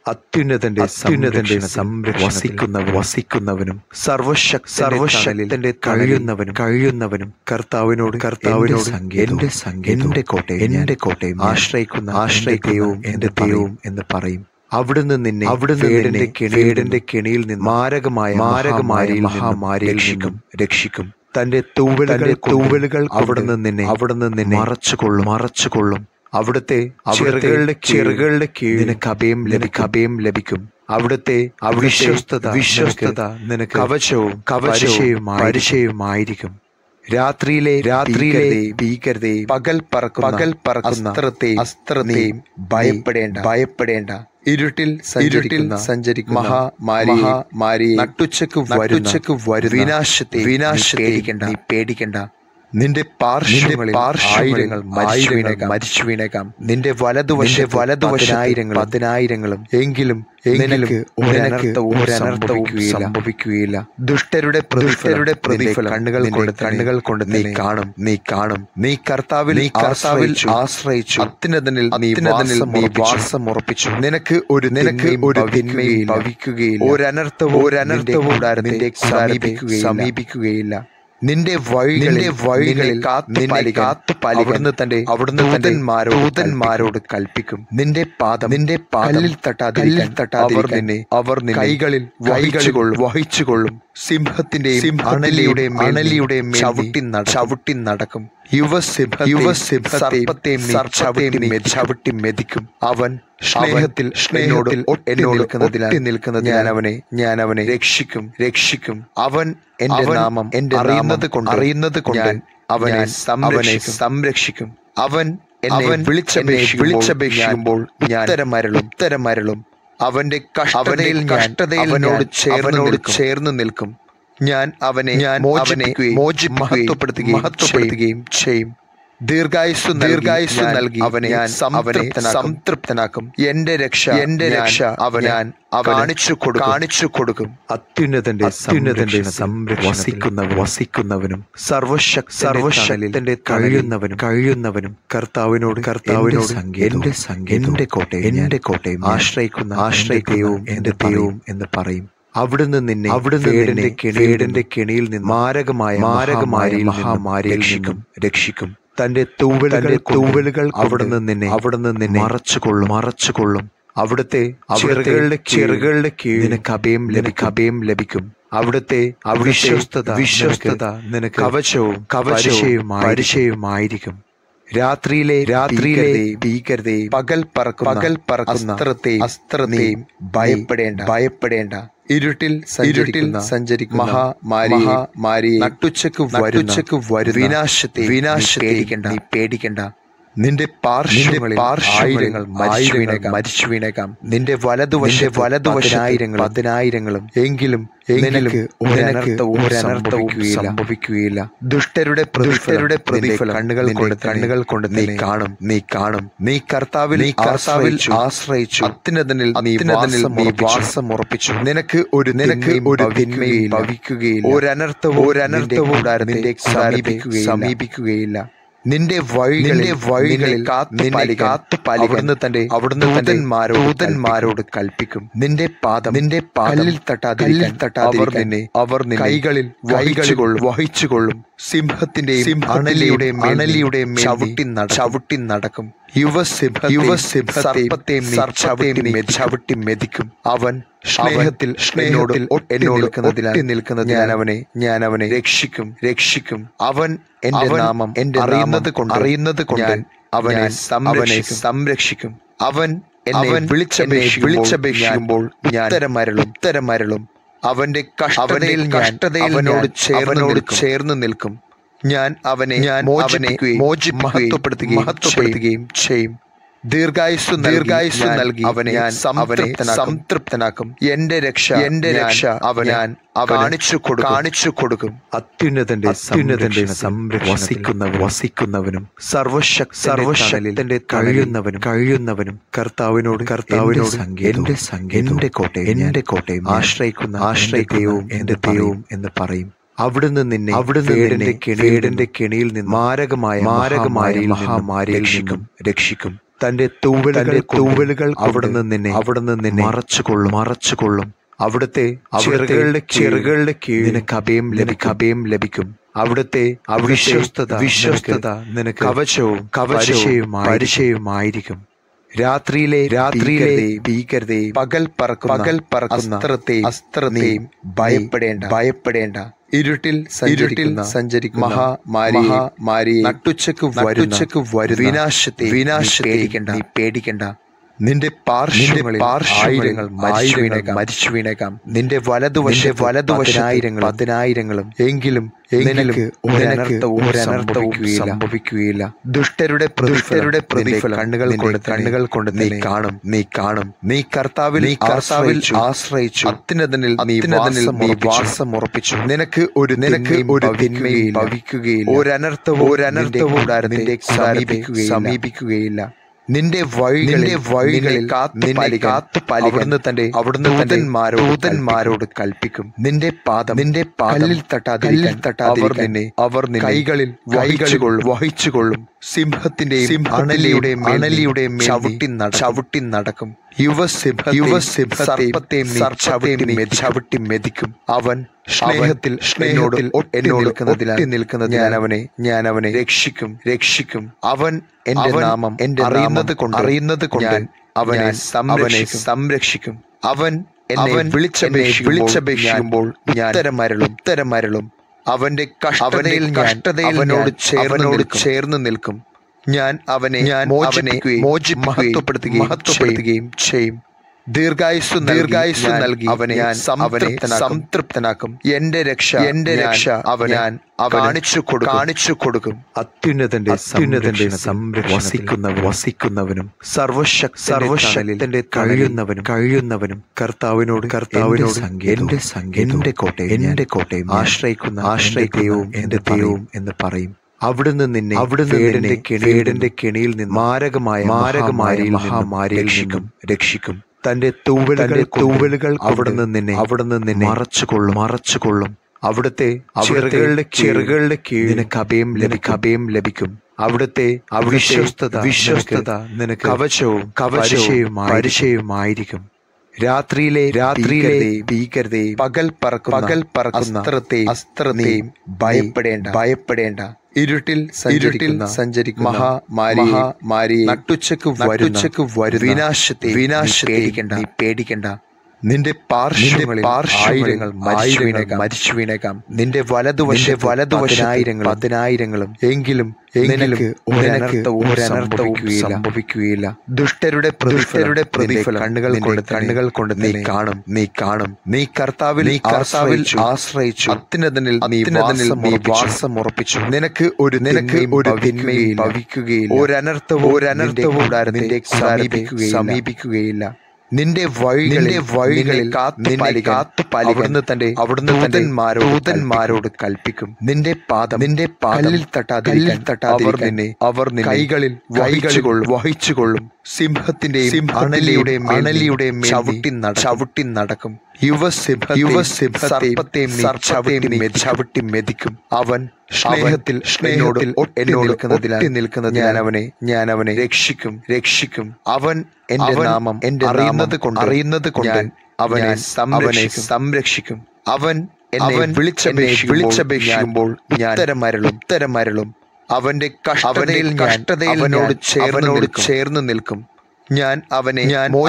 അത്യുന്നതന്റെ വസിക്കുന്നവനും സർവശക്തന്റെ കഴിയുന്നവനും കർത്താവിനോട് എന്റെ കോട്ടയും ആശ്രയിക്കുന്ന എന്റെ ദൈവവും എന്ന് പറയും. അവിടുന്ന് നിന്നെ കേടിന്റെ കെണിയിൽ നിന്ന് മാരകമായ രക്ഷിക്കും. തന്റെ തൂവലുകൾ അവിടുന്ന് നിന്നെ മറച്ചുകൊള്ളും. അവിടുത്തെ ചിറകുകളുടെ കീഴിൽ നിനക്ക് അഭയം ലഭിക്കും. അവിടുത്തെ വിശ്വസ്തത നിനക്ക് കവചവും പരിചയവുമായിരിക്കും. രാത്രിയിലെ ഭീകരതയും പകൽ പറക്കുന്ന അസ്ത്രത്തെയും ഭയപ്പെടേണ്ട. ഇരുട്ടിൽ സഞ്ചരിക്കുന്ന മഹാമാരിയെ നട്ടുച്ചക്ക് വരും വിനാശത്തെ പേടിക്കണ്ട. നിന്റെ പാർശ്വങ്ങൾ മരിച്ചു വീണേക്കാം. നിന്റെ വലതുവശായിരങ്ങളും പതിനായിരങ്ങളും എങ്കിലും നിനക്ക് സംഭവിക്കുകയില്ല. ദുഷ്ടരുടെ പ്രതിഫലം കണ്ണുകൾ കൊണ്ട് നീ കാണും. നീ കർത്താവിൽ ആശ്രയിച്ചു. അത്യുന്നതനിൽ നീ വാസമുറപ്പിച്ചു. നിനക്ക് ഒരു തിന്മയും ഭവിക്കുകയില്ല. ഒരനർത്ഥവും നിന്റെ സമീപിക്കുകയില്ല. നിന്റെ വഴികളിൽ കാത്തുപാലിക്കുന്ന അവിടുന്ന് ദൂതന്മാരോട് കൽപ്പിക്കും. നിന്റെ പാദം കല്ലിൽ തട്ടാതിരിക്കാൻ അവർ കൈകളിൽ വഹിച്ചുകൊള്ളും. സിംഹത്തിന്റെയും അണലിയുടെയും ചവിട്ടി നടക്കും. യുവസിംഹത്തെയും ചവിട്ടി മെതിക്കും. അവൻ സ്നേഹത്തിൽ ഒട്ടി നിൽക്കുന്നത് ഞാൻ അവനെ രക്ഷിക്കും. അവൻ എന്റെ നാമം അറിയുന്നത് കൊണ്ട് അവനെ സംരക്ഷിക്കും. അവൻ എന്നെ വിളിച്ചപേക്ഷിക്കുമ്പോൾ ഞാൻ ഉത്തരമരുളും. അവന്റെ കഷ്ടതയിൽ അവനോട് ചേർന്ന് നിൽക്കും. ഞാൻ അവനെ മഹത്വപ്പെടുത്തുകയും ചെയ്യും. ദീർഘായുസ്സു നൽകി അവനെ സംതൃപ്തനാക്കും. എന്റെ രക്ഷ ഞാൻ കാണിച്ചു കൊടുക്കും. അത്യുന്നതന്റെ വസിക്കുന്നവനും സർവശക്തന്റെ കഴിയുന്നവനും കർത്താവിനോട് എന്റെ കോട്ടയും ആശ്രയിക്കുന്ന എന്റെ ദൈവവും എന്ന് പറയും. അവിടുന്ന് നിന്നെ കേടിന്റെ കെണിയിൽ നിന്ന് മാരകമായ രക്ഷിക്കും. തന്റെ തൂവലുകൾ അവിടുന്ന് നിന്നെ മറച്ചുകൊള്ളും. അവിടുത്തെ ചിറകുകളുടെ കീഴിൽ നിനക്ക് അഭയം ലഭിക്കും. അവിടുത്തെ വിശ്വസ്തത നിനക്ക് കവചവും പരിചയവുമായിരിക്കും. രാത്രിയിലെ ഭീകരതയും പകൽ പറക്കുന്ന അസ്ത്രത്തെയും ഭയപ്പെടേണ്ട. ഇരുട്ടിൽ സഞ്ചരിക്കുന്ന മഹാമാരിയെ നട്ടുച്ചക്ക് വരും വിനാശത്തെ പേടിക്കണ്ട. നിന്റെ പാർശ്വങ്ങൾ മരിച്ചു വീണേക്കാം. നിന്റെ വലതുവശായിരങ്ങളും പതിനായിരങ്ങളും എങ്കിലും നിനക്ക് സംഭവിക്കുകയില്ല. ദുഷ്ടരുടെ പ്രതിഫലം കണ്ണുകൾ കൊണ്ട് നീ കാണും. നീ കർത്താവിൽ ആശ്രയിച്ചു. അത്യുന്നതനിൽ നീ വാസമുറപ്പിച്ചു. നിനക്ക് ഒരു തിന്മയും ഭവിക്കുകയില്ല. ഒരനർത്ഥവും നിന്റെ സമീപിക്കുകയില്ല. നിന്റെ വഴികളിൽ കാത്തുപാലിക്കുന്ന അവിടുന്ന് ദൂതന്മാരോട് കൽപ്പിക്കും. നിന്റെ പാദം കല്ലിൽ തട്ടാതിരിക്കാൻ അവർ കൈകളിൽ വഹിച്ചുകൊള്ളും. സിംഹത്തിന്റെയും അണലിയുടെയും ചവിട്ടി നടക്കും. യുവസിംഹത്തെയും ചവിട്ടി മെതിക്കും. അവൻ സ്നേഹത്തിൽ ഒട്ടി നിൽക്കുന്നത് ഞാൻ അവനെ രക്ഷിക്കും. അവൻ എന്റെ നാമം അറിയുന്നത് കൊണ്ട് അവനെ സംരക്ഷിക്കും. അവൻ എന്നെ വിളിച്ചപേക്ഷിക്കുമ്പോൾ ഞാൻ ഉത്തരമരുളും. അവന്റെ കഷ്ടതയിൽ അവനോട് ചേർന്ന് നിൽക്കും. ഞാൻ അവനെ മഹത്വപ്പെടുത്തുകയും ചെയ്യും. ദീർഘായുസ്സു നൽകി അവനെ സംതൃപ്തനാക്കും. എന്റെ രക്ഷ ഞാൻ കാണിച്ചു കൊടുക്കും. അത്യുന്നതന്റെ വസിക്കുന്നവനും സർവശക്തന്റെ കഴിയുന്നവനും കർത്താവിനോട് എന്റെ കോട്ടയും ആശ്രയിക്കുന്ന എന്റെ ദൈവവും എന്ന് പറയും. അവിടുന്ന് നിന്നെ കേടിന്റെ കെണിയിൽ നിന്ന് മാരകമായ രക്ഷിക്കും. തന്റെ തൂവലുകൾ അവിടുന്ന് നിന്നെ മറച്ചുകൊള്ളും. അവിടുത്തെ ചിറകുകളുടെ കീഴിൽ നിനക്ക് അഭയം ലഭിക്കും. അവിടുത്തെ വിശ്വസ്തത നിനക്ക് കവചവും പരിചയവുമായിരിക്കും. രാത്രിയിലെ ഭീകരതയും പകൽ പറക്കുന്ന അസ്ത്രത്തെയും ഭയപ്പെടേണ്ട. ഇരുട്ടിൽ സഞ്ചരിക്കുന്ന മഹാമാരിയെ നട്ടുച്ചക്ക് വരുന്ന വിനാശത്തെ നീ പേടിക്കണ്ട. നിന്റെ പാർശ്വങ്ങളിൽ ആയിരങ്ങൾ മരിച്ചു വീണേക്കാം. നിന്റെ വലതുവശം പതിനായിരങ്ങളും എങ്കിലും ഒരനർത്ഥവും സംഭവിക്കുകയില്ല. ദുഷ്ടരുടെ പ്രതിഫലം കണ്ണുകൾ കൊണ്ട് നീ കാണും. നീ കർത്താവിൽ ആശ്രയിച്ചു. അത്യുന്നതനിൽ നീ വാസമുറപ്പിച്ചു. നിനക്ക് ഒരു തിന്മയും ഭവിക്കുകയില്ല. ഒരനർത്ഥവും നിന്റെ സമീപിക്കുകയില്ല. നിന്റെ വഴികളിൽ കാത്തുപാലിക്കുന്ന അവിടുന്ന് ദൂതന്മാരോട് കൽപ്പിക്കും. നിന്റെ പാദം കല്ലിൽ തട്ടാതെ അവർ കൈകളിൽ വഹിച്ചുകൊള്ളും. സിംഹത്തിന്റെയും അണലിയുടെയും ചവിട്ടി നടക്കും. യുവസിംഹത്തെയും ചവിട്ടി മെതിക്കും. അവൻ സ്നേഹത്തിൽ നിൽക്കുന്നതിനാൽ ഞാൻ അവനെ രക്ഷിക്കും. അവൻ എന്റെ നാമം അറിയുന്നത് കൊണ്ട് അവനെ സംരക്ഷിക്കും. അവൻ എന്നെ വിളിച്ചപേക്ഷിക്കുമ്പോൾ ഞാൻ ഉത്തരമരുളും. അവന്റെ കഷ്ടതയിൽ അവനോട് ചേർന്ന് നിൽക്കും. ഞാൻ അവനെ മഹത്വപ്പെടുത്തുകയും ചെയ്യും. ദീർഘായുസ്സു നൽകി അവനെ സംതൃപ്തനാക്കും. എന്റെ രക്ഷ അവൻ കാണിച്ചു കൊടുക്കും. അത്യുന്നതന്റെ വസിക്കുന്നവനും സർവശക്തന്റെ കഴിയുന്നവനും കർത്താവിനോട് എന്റെ കോട്ടയും ആശ്രയിക്കുന്ന എന്റെ ദൈവവും എന്ന് പറയും. അവിടുന്ന് നിന്നെ കേടിന്റെ കെണിയിൽ നിന്ന് മാരകമായ മഹാമാരിയിൽ രക്ഷിക്കും. തന്റെ തൂവലുകൾ അവിടുന്ന് നിന്നെ മറച്ചുകൊള്ളും. അവിടുത്തെ ചിറകുകളുടെ കീഴിൽ നിനക്ക് അഭയം ലഭിക്കും. അവിടുത്തെ വിശ്വസ്തത നിനക്ക് കവചവും പരിചയവുമായിരിക്കും. രാത്രിയിലെ ഭീകരതയും പകൽ പറക്കുന്ന അസ്ത്രത്തെയും ഭയപ്പെടേണ്ട. ഇരുട്ടിൽ സഞ്ചരിക്കുന്ന മഹാമാരിയെ നട്ടുച്ചക്ക് വരുന്ന വിനാശത്തെ നീ പേടിക്കണ്ട. നിന്റെ പാർശ്വങ്ങളിൽ ആയിരങ്ങൾ മരിച്ചു വീണേക്കാം. നിന്റെ വലതുവശം പതിനായിരങ്ങളും എങ്കിലും ഒരനർത്ഥവും സംഭവിക്കുകയില്ല. ദുഷ്ടരുടെ പ്രതിഫലം കണ്ണുകൾ കൊണ്ട് നീ കാണും. നീ കർത്താവിൽ ആശ്രയിച്ചു. അത്യുന്നതനിൽ നീ വാസമുറപ്പിച്ചു. നിനക്ക് ഒരു തിന്മയും ഭവിക്കുകയില്ല. ഒരനർത്ഥവും നിന്റെ സമീപിക്കുകയില്ല. നിന്റെ വഴികളിൽ കാത്തുപാലിക്കുന്ന അവിടുന്ന് ദൂതന്മാരോട് കൽപ്പിക്കും. നിന്റെ പാദം കല്ലിൽ തട്ടാതെ അവർ കൈകളിൽ വഹിച്ചുകൊള്ളും. സിംഹത്തിന്റെയും അണലിയുടെയും ചവിട്ടി നടക്കും. യുവസിംഹത്തെയും ചവിട്ടി മെതിക്കും. അവൻ സ്നേഹത്തിൽ നിൽക്കുന്നതിനാൽ ഞാൻ അവനെ രക്ഷിക്കും. അവൻ എന്റെ നാമം അറിയുന്നത് കൊണ്ട് അവനെ സംരക്ഷിക്കും. അവൻ എന്നെ വിളിച്ചപേക്ഷിക്കുമ്പോൾ ഞാൻ ഉത്തരമരുളും. അവന്റെ കഷ്ടതയിൽ അവനോട് ചേർന്ന് നിൽക്കും. ഞാൻ അവനെ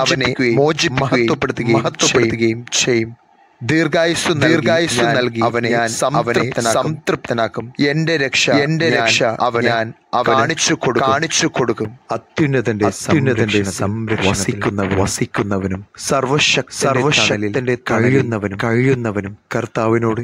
മഹത്വപ്പെടുത്തുകയും ചെയ്യും. ദീർഘായുസ്സു നൽകി അവനെ സംതൃപ്തനാക്കും. എന്റെ രക്ഷ അവൻ കാണിച്ചു കൊടുക്കും. അത്യുന്നതന്റെ വസിക്കുന്നവനും സർവശക്തന്റെ കഴിയുന്നവനും കർത്താവിനോട്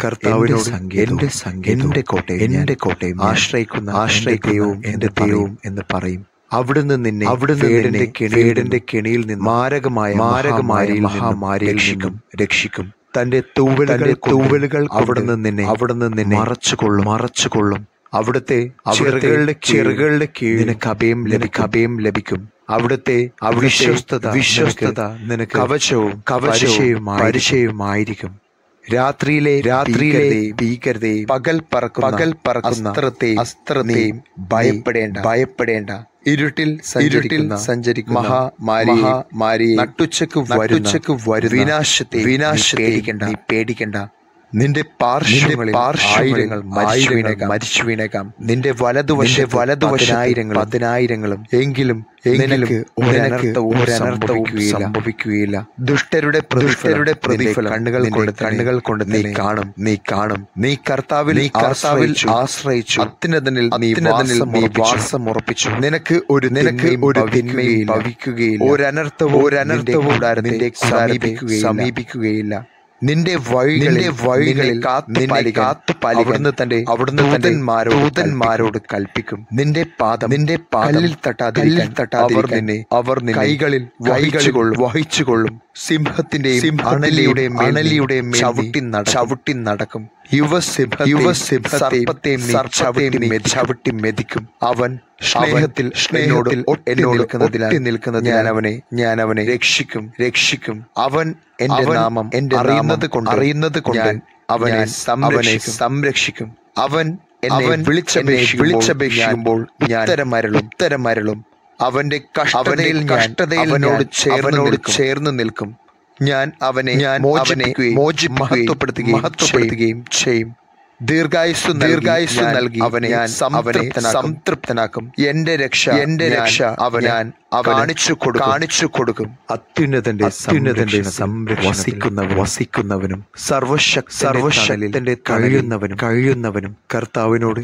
എന്റെ കോട്ടയും ആശ്രയിക്കുന്ന എന്റെ ദൈവവും എന്ന് പറയും. അവിടുന്ന് നിന്നെ കേടിന്റെ കെണിയിൽ നിന്ന് മാരകമായ മഹാമാരിയിൽ രക്ഷിക്കും. തന്റെ തൂവലുകൾ അവിടുന്ന് നിന്നെ മറച്ചുകൊള്ളും. അവിടുത്തെ ചിറകുകളുടെ കീഴിൽ നിനക്ക് അഭയം ലഭിക്കും. അവിടുത്തെ വിശ്വസ്തത നിനക്ക് കവചവും പരിചയവുമായിരിക്കും. രാത്രിയിലെ ഭീകരതയും പകൽ പറക്കുന്ന അസ്ത്രത്തെയും ഭയപ്പെടേണ്ട ഇരുട്ടിൽ സഞ്ചരിക്കുന്ന മഹാമാരിയെ നട്ടുച്ചക്ക് വരുന്ന വിനാശത്തെ പേടിക്കണ്ട. നിന്റെ പാർശ്വങ്ങളിൽ ആയിരങ്ങൾ മരിച്ചു വീണേക്കാം. നിന്റെ വലതുവശം പതിനായിരങ്ങളും എങ്കിലും ഒരനർത്ഥവും സംഭവിക്കുകയില്ല. ദുഷ്ടരുടെ പ്രതിഫലം കണ്ണുകൾ കൊണ്ട് നീ കാണും. നീ കർത്താവിൽ ആശ്രയിച്ചു. അത്യുന്നതനിൽ നീ വാസം ഉറപ്പിച്ചു. നിനക്ക് ഒരു തിന്മയും ഭവിക്കുകയില്ല. ഒരനർത്ഥവും നിന്റെ സമീപിക്കുകയില്ല. നിന്റെ വഴികളിൽ കാത്തുപാലിക്കുന്ന അവിടുന്ന് ദൂതന്മാരോട് കൽപ്പിക്കും. നിന്റെ പാദം കല്ലിൽ തട്ടാതിരിക്കാൻ അവർ കൈകളിൽ വഹിച്ചുകൊള്ളും. സിംഹത്തിന്റെയും അണലിയുടെയും ചവിട്ടി നടക്കും. യുവസിംഹത്തെയും ചവിട്ടി മെതിക്കും. അവൻ സ്നേഹത്തിൽ എന്നോട് നിൽക്കുന്നതിനാൽ ഞാൻ അവനെ രക്ഷിക്കും. അവൻ എന്റെ നാമം അറിയുന്നത് കൊണ്ട് അവനെ സംരക്ഷിക്കും. അവൻ എന്നെ വിളിച്ചപേക്ഷിക്കുമ്പോൾ ഉത്തരമരുളും. അവന്റെ കഷ്ടതയിൽ അവനോട് ചേർന്ന് നിൽക്കും. ഞാൻ അവനെ മഹത്വപ്പെടുത്തുകയും ചെയ്യും. ദീർഘായുസ് നൽകി അവനെ സംതൃപ്തനാക്കും. എന്റെ രക്ഷ അവൻ കാണിച്ചു കൊടുക്കും. അത്യുന്നതന്റെ വസിക്കുന്നവനും സർവശക്തന്റെ കഴിയുന്നവനും കർത്താവിനോട്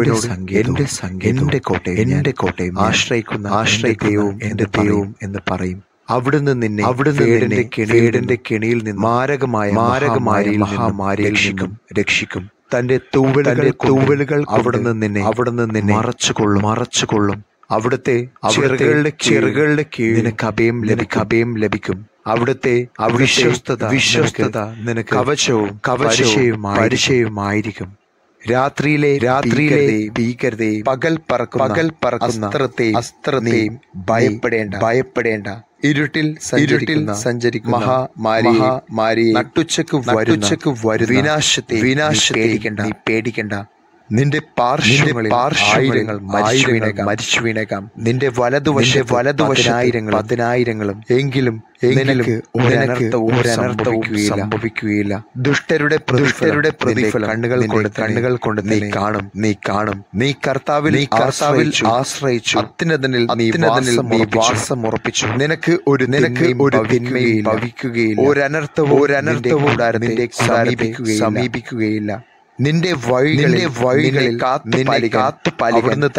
എന്റെ കോട്ടയും ആശ്രയിക്കുന്ന എന്റെ ദൈവവും എന്ന് പറയും. അവിടുന്ന് കേടിന്റെ കെണിയിൽ നിന്ന് മാരകമായ മഹാമാരിയിൽ രക്ഷിക്കും. തന്റെ തൂവലുകൾ അവിടുന്ന് നിന്നെ മറച്ചുകൊള്ളും. അവിടുത്തെ ചിറകുകളുടെ കീഴിൽ നിനക്ക് അഭയം ലഭിക്കും. അവിടുത്തെ വിശ്വസ്തത നിനക്ക് കവചവും പരിചയവുമായിരിക്കും. രാത്രിയിലെ ഭീകരതയും പകൽ പറക്കുന്ന അസ്ത്രത്തെയും ഭയപ്പെടേണ്ട. ഇരുട്ടിൽ സഞ്ചരിക്കുന്ന മഹാമാരിയെ നട്ടുച്ചക്ക് വരുന്ന വിനാശത്തെ പേടിക്കണ്ട. നിന്റെ പാർശ്വങ്ങളിൽ ആയിരങ്ങൾ മരിച്ചു വീണേക്കാം. നിന്റെ വലതുവശം പതിനായിരങ്ങളും എങ്കിലും ഒരനർത്ഥവും സംഭവിക്കുകയില്ല. ദുഷ്ടരുടെ പ്രതിഫലം കണ്ണുകൾ കൊണ്ട് നീ കാണും. നീ കർത്താവിൽ ആശ്രയിച്ചു. അത്യുന്നതനിൽ നീ വാസം ഉറപ്പിച്ചു. നിനക്ക് ഒരു തിന്മയും ഭവിക്കുകയില്ല. ഒരനർത്ഥവും നിന്റെ സമീപിക്കുകയില്ല. നിന്റെ വഴികളിൽ കാത്തുപാലിക്കുന്ന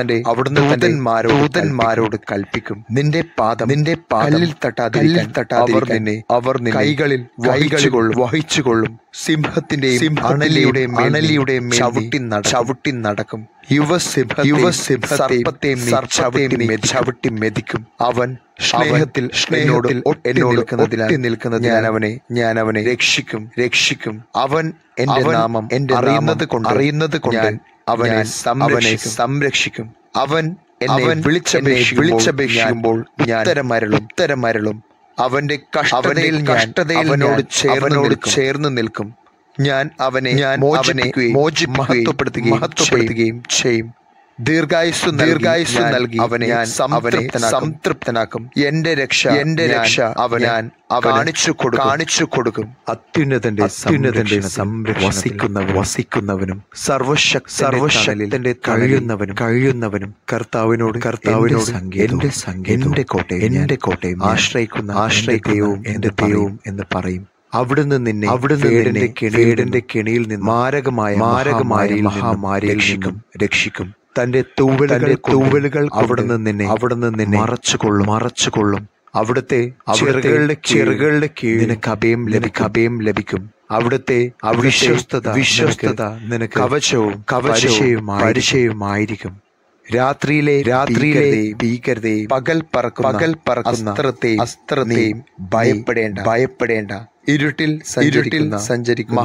ദൂതന്മാരോട് കൽപ്പിക്കും. നിന്റെ പാദം കല്ലിൽ തട്ടാതിരിക്കാൻ അവർ കൈകളിൽ വഹിച്ചുകൊള്ളും. സിംഹത്തിന്റെയും അണലിയുടെയും ചവിട്ടി നടക്കും. യുവസിംഹത്തെയും ചവിട്ടി മെതിക്കും. അവൻ സ്നേഹത്തിൽ എന്നോട് നിൽക്കുന്നതിനാൽ ഞാൻ അവനെ രക്ഷിക്കും. അവൻ എന്റെ നാമം അറിയുന്നത് കൊണ്ട് അവനെ സംരക്ഷിക്കും. അവൻ എന്നെ വിളിച്ചപേക്ഷിക്കുമ്പോൾ ഉത്തരമരുളും. അവന്റെ കഷ്ടതയിൽ അവനോട് ചേർന്ന് നിൽക്കും. ഞാൻ അവനെ മഹത്വപ്പെടുത്തുകയും ചെയ്യും. ദീർഘായുസ് നൽകി അവനെ സംതൃപ്തനാക്കും. എന്റെ രക്ഷ അവൻ കാണിച്ചു കൊടുക്കും. അത്യുന്നതന്റെ വസിക്കുന്നവനും സർവശക്തന്റെ കഴിയുന്നവനും കർത്താവിനോട് എന്റെ കോട്ടയും ആശ്രയിക്കുന്ന എന്റെ ദൈവവും എന്ന് പറയും. അവിടുന്ന് കേടിന്റെ കെണിയിൽ നിന്ന് മാരകമായ മഹാമാരിയിൽ രക്ഷിക്കും. തന്റെ തൂവലുകൾ അവിടുന്ന് നിന്നെ മറച്ചുകൊള്ളും. അവിടുത്തെ ചിറകുകളുടെ കീഴിൽ നിനക്ക് അഭയം ലഭിക്കും. അവിടുത്തെ വിശ്വസ്തത നിനക്ക് കവചവും പരിചയവുമായിരിക്കും. രാത്രിയിലെ ഭീകരതയും പകൽ പറക്കുന്ന അസ്ത്രത്തെയും ഭയപ്പെടേണ്ട. ഇരുട്ടിൽ സഞ്ചരിക്കുന്ന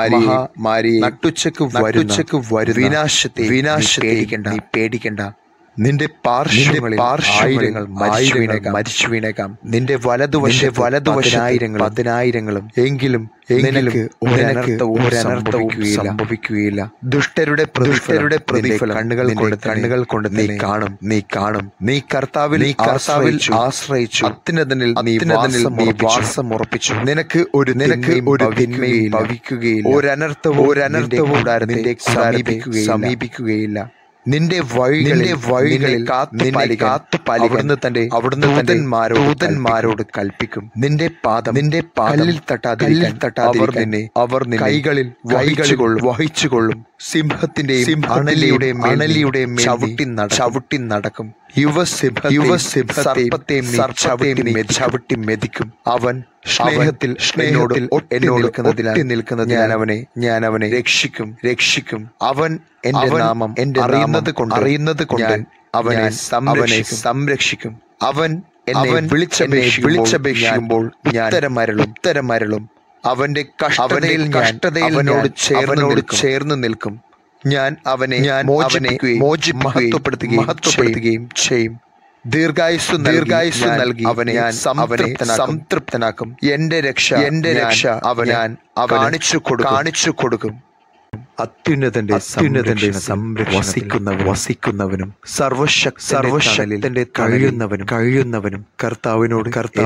മഹാമാരിയെ നട്ടുച്ചക്ക് വരുന്ന വിനാശത്തെ പേടിക്കണ്ട. നിന്റെ പാർശ്വങ്ങളിൽ ആയിരങ്ങൾ മരിച്ചു വീണേക്കാം. നിന്റെ വലതുവശായിരങ്ങളും പതിനായിരങ്ങളും എങ്കിലും ഒരനർത്ഥവും സംഭവിക്കുകയില്ല. ദുഷ്ടരുടെ പ്രതിഫലം കണ്ണുകൾ കൊണ്ട് നീ കാണും. നീ കർത്താവിൽ ആശ്രയിച്ചു. അത്യുന്നതനിൽ നീ വാസമുറപ്പിച്ചു. നിനക്ക് ഒരു തിന്മയും ഭവിക്കുകയില്ല. ഒരനർത്ഥവും നിന്റെ സമീപിക്കുകയില്ല. നിന്റെ വഴികളിൽ അവിടുന്ന് തന്റെ ദൂതന്മാരോട് കൽപ്പിക്കും. നിന്റെ പാദം കല്ലിൽ തട്ടാതിരിക്കാൻ അവർ കൈകളിൽ വഹിച്ചുകൊള്ളും. സിംഹത്തിന്റെയും അണലിയുടെയും ചവിട്ടി നടക്കും. യുവസിംഹത്തെയും ചവിട്ടി മെതിക്കും. അവൻ സ്നേഹത്തിൽ ഒട്ടി നിൽക്കുന്നതിനാൽ ഞാൻ അവനെ രക്ഷിക്കും. അവൻ എന്റെ നാമം അറിയുന്നത് കൊണ്ട് അവനെ സംരക്ഷിക്കും. അവൻ എന്നെ വിളിച്ചപേക്ഷിക്കുമ്പോൾ ഞാൻ ഉത്തരമരുളും. അവന്റെ കഷ്ടതയിൽ അവനോട് ചേർന്ന് നിൽക്കും. ഞാൻ അവനെ മഹത്വപ്പെടുത്തുകയും ചെയ്യും. ദീർഘായുസ്സു നൽകി അവനെ സംതൃപ്തനാക്കും. എന്റെ രക്ഷ അവൻ കാണിച്ചു കൊടുക്കും. അത്യുന്നതന്റെ വസിക്കുന്നവനും സർവശക്തന്റെ കഴിയുന്നവനും കർത്താവിനോട്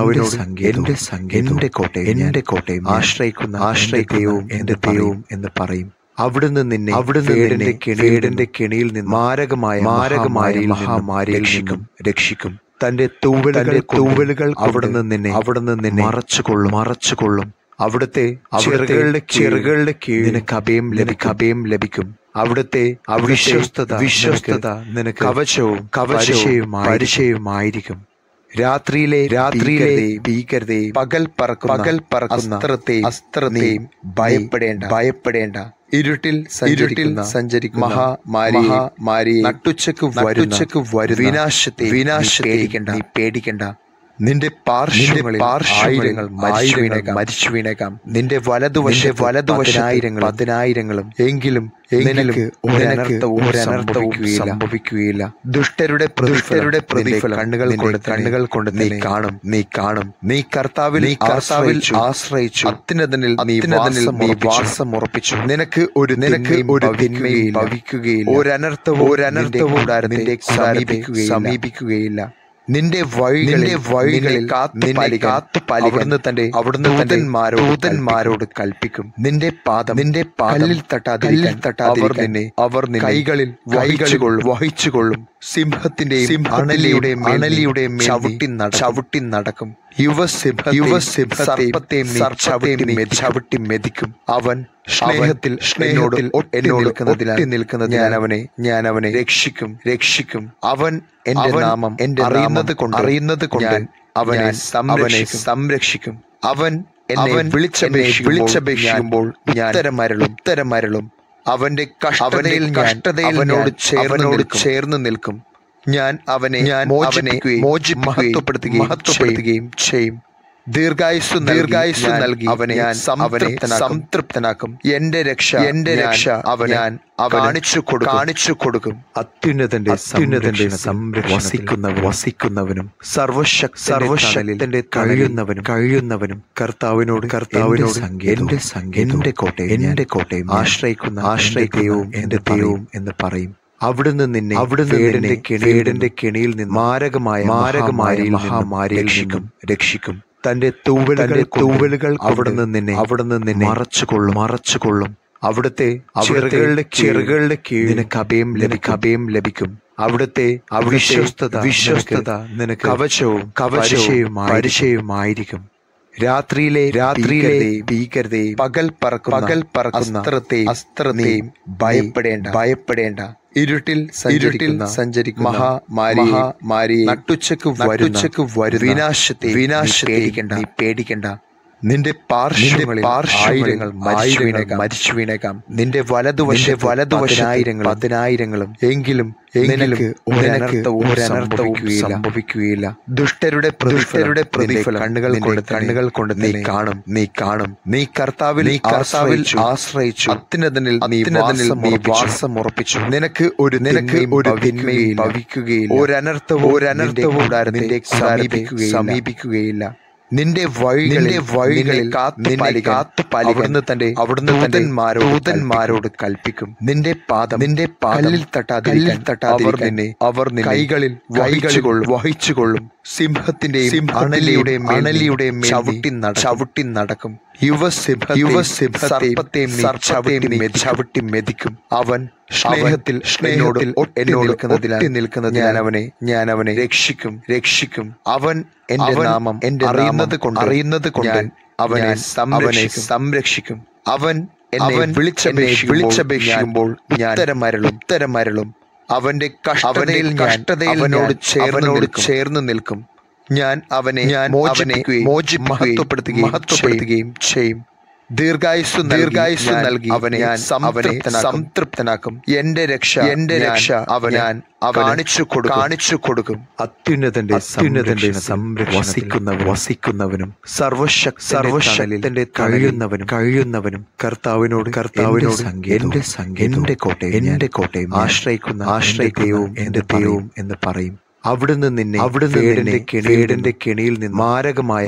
എന്റെ കോട്ടയും ആശ്രയിക്കുന്ന എന്റെ ദൈവവും എന്ന് പറയും. അവിടുന്ന് നിന്നെ കേടിന്റെ കെണിയിൽ നിന്ന് മാരകമായ മഹാമാരിയിൽ രക്ഷിക്കും. തന്റെ തൂവലുകൾ അവിടുന്ന് നിന്നെ മറച്ചുകൊള്ളും. അവിടുത്തെ ചിറകുകളുടെ കീഴിൽ നിനക്ക് അഭയം ലഭിക്കും. അവിടുത്തെ വിശ്വസ്തത നിനക്ക് കവചവുമായിരിക്കും. രാത്രിയിലെ ഭീകരതയും പകൽ പറക്കുന്ന അസ്ത്രത്തെയും ഭയപ്പെടേണ്ട. ഇരുട്ടിൽ സഞ്ചരിക്കുന്ന മഹാമാരിയെ നട്ടുച്ചക്ക് വരും വിനാശത്തെ പേടിക്കണ്ട. നിന്റെ പാർശ്വങ്ങളിൽ ആയിരങ്ങൾ മരിച്ചു വീണേക്കാം. നിന്റെ വലതുവശായിരങ്ങളും പതിനായിരങ്ങളും എങ്കിലും സംഭവിക്കുകയില്ല. ദുഷ്ടരുടെ പ്രതിഫലം കണ്ണുകൾ കൊണ്ട് നീ കാണും. നീ കർത്താവിൽ ആശ്രയിച്ചു. അത്യുന്നതനിൽ നീ വാസമുറപ്പിച്ചു. നിനക്ക് ഒരു തിന്മയും ഭവിക്കുകയില്ല. ഒരനർത്ഥവും നിന്റെ സമീപിക്കുകയില്ല. നിന്റെ വഴികളിൽ അവിടുന്ന് തന്റെ ദൂതന്മാരോട് കൽപ്പിക്കും. നിന്റെ പാദം കല്ലിൽ തട്ടാതിരിക്കാൻ അവർ കൈകളിൽ വഹിച്ചുകൊള്ളും. സിംഹത്തിന്റെയും അണലിയുടെയും ചവിട്ടി നടക്കും. യുവസിംഹത്തെയും ചവിട്ടി മെതിക്കും. അവൻ സ്നേഹത്തിൽ ഒട്ടി നിൽക്കുന്നതിനാൽ ഞാൻ അവനെ രക്ഷിക്കും. അവൻ എന്റെ നാമം അറിയുന്നത് കൊണ്ട് അവനെ സംരക്ഷിക്കും. അവൻ എന്നെ വിളിച്ചപേക്ഷിക്കുമ്പോൾ ഞാൻ ഉത്തരമരുളും. അവന്റെ കഷ്ടതയിൽ അവനോട് ചേർന്ന് നിൽക്കും. ഞാൻ അവനെ മഹത്വപ്പെടുത്തുകയും ചെയ്യും. ദീർഘായുസ്സു നൽകി അവനെ സംതൃപ്തനാക്കും. എന്റെ രക്ഷ അവൻ കാണിച്ചു കൊടുക്കും. അത്യുന്നതന്റെ വസിക്കുന്നവനും സർവശക്തന്റെ കഴിയുന്നവനും കർത്താവിനോട് എന്റെ കോട്ടയും ആശ്രയിക്കുന്ന എന്റെ ദൈവവും എന്ന് പറയും. അവിടുന്ന് നിന്നെ കേടിന്റെ കെണിയിൽ നിന്ന് മാരകമായ മഹാമാരിയിൽ രക്ഷിക്കും. തന്റെ തൂവലുകൾ അവിടുന്ന് നിന്നെ മറച്ചുകൊള്ളും. അവിടുത്തെ ചിറകുകളുടെ കീഴിൽ നിനക്ക് അഭയം ലഭിക്കും. അവിടുത്തെ വിശ്വസ്തത നിനക്ക് കവചവുമായിരിക്കും. രാത്രിയിലെ ഭീകരതയും പകൽ പറക്കുന്ന അസ്ത്രത്തെയും ഭയപ്പെടേണ്ട. ഇരുട്ടിൽ സഞ്ചരിക്കുന്ന മഹാമാരിയെ നട്ടുച്ചക്ക് വരും വിനാശത്തെ പേടിക്കണ്ട. നിന്റെ പാർശ്വങ്ങളിൽ ആയിരങ്ങൾ മരിച്ചു വീണേക്കാം. നിന്റെ വലതുവശായിരങ്ങൾ പതിനായിരങ്ങളും എങ്കിലും നിനക്ക് ഒരനർത്ഥവും സംഭവിക്കുകയില്ല. ദുഷ്ടരുടെ പ്രതിഫലം കണ്ണുകൾ കൊണ്ട് നീ കാണും. നീ കർത്താവിൽ ആശ്രയിച്ചു, അത്യുന്നതനിൽ നീ വാസമുറപ്പിച്ചു. നിനക്ക് ഒരു തിന്മയും ഭവിക്കുകയില്ല. ഒരനർത്ഥവും നിന്റെ സമീപിക്കുകയില്ല. നിന്റെ വഴികളിൽ കാത്തുപാലിക്കുന്ന അവിടുന്ന് തന്റെ ദൂതന്മാരോട് കൽപ്പിക്കും. നിന്റെ പാദം കല്ലിൽ തട്ടാതിരിക്കാൻ അവർ നിന്നെ കൈകളിൽ വഹിച്ചുകൊള്ളും. സിംഹത്തിന്റെയും അണലിയുടെയും ചവിട്ടി നടക്കും. യുവസിംഹത്തെയും ചവിട്ടി മെതിക്കും. അവൻ സ്നേഹത്തിൽ എന്നോട് നിൽക്കുന്നതിനാൽ ഞാൻ അവനെ രക്ഷിക്കും. അവൻ എന്റെ നാമം അറിയുന്നത് കൊണ്ട് അവനെ സംരക്ഷിക്കും. അവൻ എന്നെ വിളിച്ചപേക്ഷിക്കുമ്പോൾ ഞാൻ ഉത്തരമരുളും. അവന്റെ കഷ്ടതയിൽ അവനോട് ചേർന്ന് നിൽക്കും. ഞാൻ അവനെ മഹത്വപ്പെടുത്തുകയും ചെയ്യും. ദീർഘായുസ്സു നൽകി അവനെ സംതൃപ്തനാക്കും. എന്റെ രക്ഷ ഞാൻ കാണിച്ചു കൊടുക്കും. അത്യുന്നതന്റെ വസിക്കുന്നവനും സർവശക്തന്റെ കഴിയുന്നവനും കർത്താവിനോട് എന്റെ കോട്ടയും ആശ്രയിക്കുന്ന എന്റെ ദൈവവും എന്ന് പറയും. അവിടുന്ന് നിന്നെ കേടിന്റെ കെണിയിൽ നിന്ന് മാരകമായ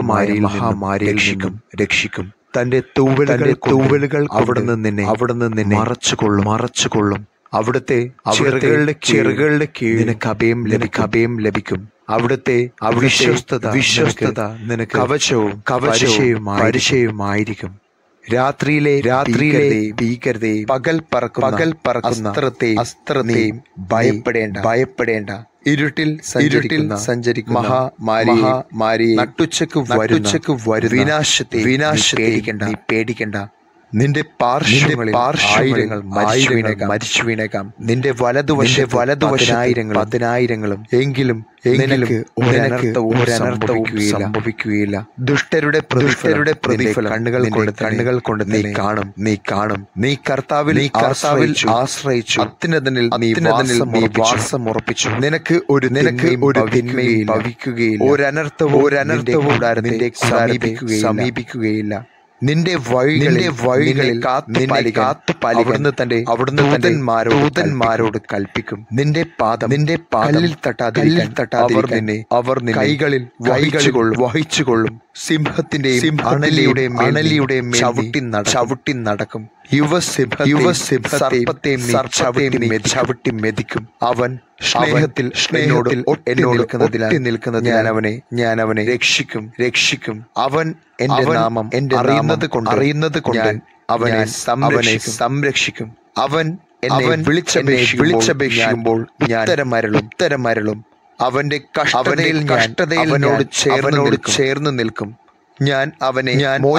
രക്ഷിക്കും. തന്റെ തൂവലുകൾ അവിടുന്ന് നിന്നെ മറച്ചുകൊള്ളും. അവിടുത്തെ ചിറകുകളുടെ കീഴിൽ നിനക്ക് അഭയം ലഭിക്കും. അവിടുത്തെ വിശ്വസ്തത നിനക്ക് കവചവും പരിചയവുമായിരിക്കും. രാത്രിയിലെ ഭീകരതയും പകൽ പറക്കുന്ന അസ്ത്രത്തെയും ഭയപ്പെടേണ്ട. ഇരുട്ടിൽ സഞ്ചരിക്കുന്ന മഹാമാരിയെ നട്ടുച്ചക്ക് വരുന്ന വിനാശത്തെ നീ പേടിക്കണ്ട. നിന്റെ പാർശ്വങ്ങളിൽ ആയിരങ്ങൾ മരിച്ചു വീണേക്കാം. നിന്റെ വലതുവശായിരങ്ങൾ പതിനായിരങ്ങളും എങ്കിലും നിനക്ക് ഒരനർത്ഥവും സംഭവിക്കുകയില്ല. ദുഷ്ടരുടെ പ്രതിഫലം കണ്ണുകൾ കൊണ്ട് നീ കാണും. നീ കർത്താവിൽ ആശ്രയിച്ചു, അത്യുന്നതനിൽ നീ വാസമുറപ്പിച്ചു. നിനക്ക് ഒരു തിന്മയും ഭവിക്കുകയില്ല. ഒരനർത്ഥവും നിന്റെ സമീപിക്കുകയില്ല. നിന്റെ വഴികളിൽ കാത്തുപാലിക്കുന്ന അവിടുന്ന് ദൂതന്മാരോട് കൽപ്പിക്കും. നിന്റെ പാദം കല്ലിൽ തട്ടാതിരിക്കാൻ അവർ നിന്നെ കൈകളിൽ വഹിച്ചുകൊള്ളും. സിംഹത്തിന്റെയും അണലിയുടെയും ചവിട്ടി നടക്കും. യുവസിംഹത്തെയും ചവിട്ടി മെതിക്കും. അവൻ സ്നേഹത്തിൽ എന്നോട് നിൽക്കുന്നതിനാൽ ഞാൻ അവനെ രക്ഷിക്കും. അവൻ എന്റെ നാമം അറിയുന്നത് കൊണ്ട് അവനെ സംരക്ഷിക്കും. അവൻ എന്നെ വിളിച്ചപേക്ഷിക്കുമ്പോൾ ഞാൻ ഉത്തരമരുളും. അവന്റെ കഷ്ടതയിൽ അവനോട് ചേർന്ന് നിൽക്കും. ഞാൻ അവനെ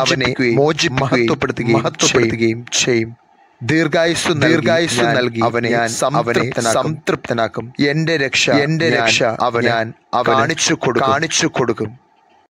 മഹത്വപ്പെടുത്തുകയും ചെയ്യും. ദീർഘായുസ്സു നൽകി അവനെ സംതൃപ്തനാക്കും. എന്റെ രക്ഷ ഞാൻ കാണിച്ചു കൊടുക്കും.